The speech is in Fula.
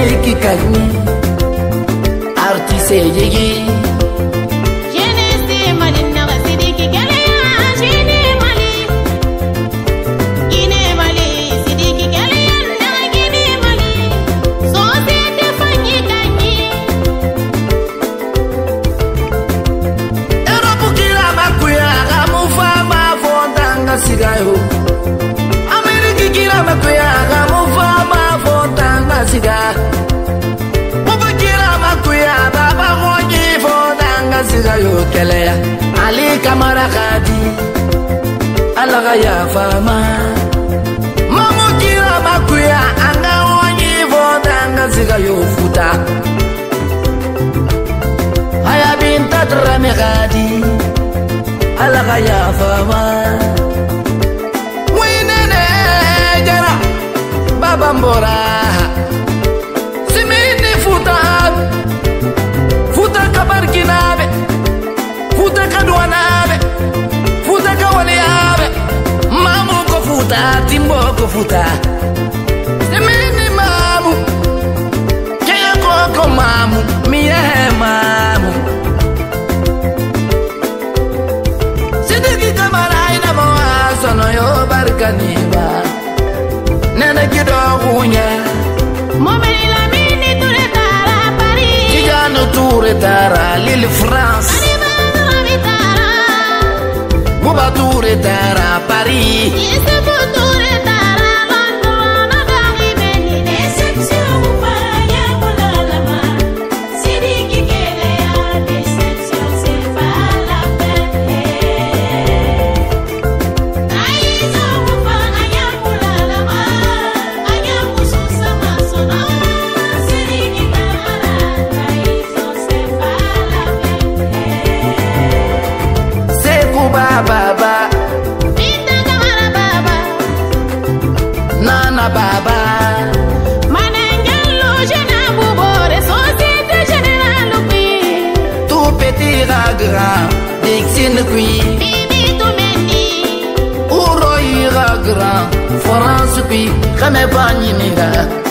Sidiki Kagni artiste yegi Jeunesse Malina Sidiki Galeya Jene Mali Guinée Mali Sidiki Galeya na Guinée Mali Société Fanyi Kagni Europe kila makuya gamufa mafondanga sigayo Amerika kila makuya gamufa mafondanga sigayo Mubakira makuya baba honyi fondanga sigayo keleya Ali Kamara Khadi alaga ya fama Mamukira makuya anga honyi fondanga sigayo futa Haya binta Drame Khadi alaga ya fama Winene jara baba mbora Simini futa Futa kabarkinabe Futa kadwanabe Futa kawaliabe Mamu ko futa timbo ko futa Simini mamu Kaya ko mamu Miye mamu Sidiki Kamara ina moa Sono yo barkaniba Nana kido kunya Momeni Lamine Touré Tara Paris Tijano Touré Tara Lille France Animano Amitara Bouba Touré Tara Paris Yusufu Touré Tara London Nagari Beni Déception Moufaya Koulalama Sidiki Galeya Déception c'est pas la peine Aïzo Moufaya Koulalama Aya Moussoussa Masona Sidiki Kamara Aïzo c'est pas la peine Sekou Baba Binta Kamara Baba Nana Baba Manengelo Jena Boubore Société Générale Loupi Tout petit grand Dixine Queen Bibi Toumendi Uroy grand France Queen Kame Banyiniga